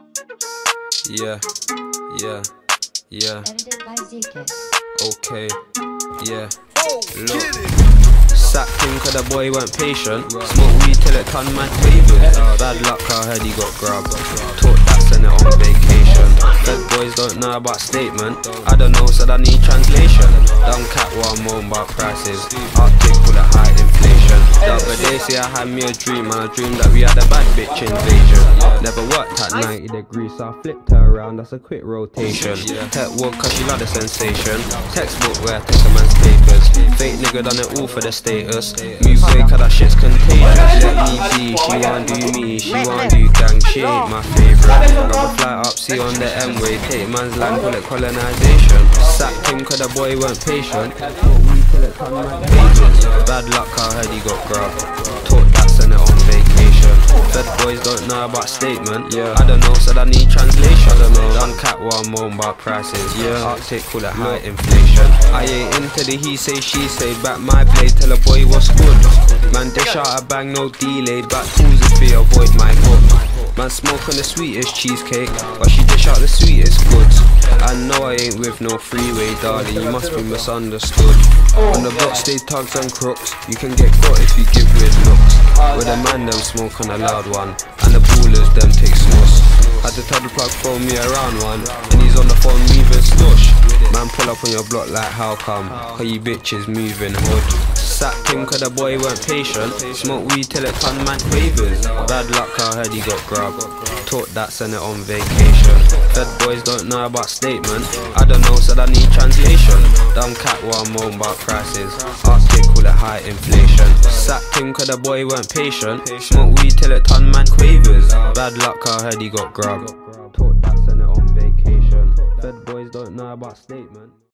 Yeah, yeah, yeah. Edited by ZK. Okay, yeah. Look. Sacked him cause the boy weren't patient. Smoke weed till it turned man quavers. Bad luck, I heard he got grabbed. Taught that, sent it on vacation. Fed boys don't know about statement. I don't know, said I need translation. Dumb cat while I'm moan about prices. Arctic full of high inflation. The other day say I had me a dream, and I dreamed that we had a bad bitch invasion. Never worked at 90 degrees, so I flipped her around, that's a quick rotation. Tech walk cause she love the sensation. Textbook where I take a man's papers. Fake nigga done it all for the status. Move away cause that shit's contagious. Let me be, she wanna do me, she wanna do gang. She ain't my favourite. Rather fly up, see on the M-way. Take man's land, call it colonization. Sacked him cause the boy weren't patient. Bad luck, I heard he got grabbed. Taught that, sent it on vacation. Fed boys don't know about statement. I don't know, said I need translation. Done cat while I'm moan about prices. Arctic call it high inflation. I ain't into the he say she say. Back my blade, tell a boy what's good. Man dish out a bang, no delay. Back tools if we avoid my hook. Man smoke on the sweetest cheesecake, but she dish out the sweetest goods. I know I ain't with no freeway, darling, you must be misunderstood. On the block stay tugs and crooks. You can get caught if you give weird looks. With a man them smoke on a loud one, and the ballers them take smuss. Had to tell the plug throw me around one, and he's on the phone moving stush. Man pull up on your block like how come? Cause you bitches moving hood. Sacked him cause the boy weren't patient. Smoke weed till it turned man quavers. Bad luck, I heard he got grabbed. Taught that, sent it on vacation. Fed boys don't know about statement. I don't know, said I need translation. Dumb cat while I'm moan about prices. Arctic call it high inflation. Sacked him cause the boy weren't patient. Smoke weed till it turned man quavers. Bad luck, I heard he got grabbed. Taught that, sent it on vacation. Fed boys don't know about statement.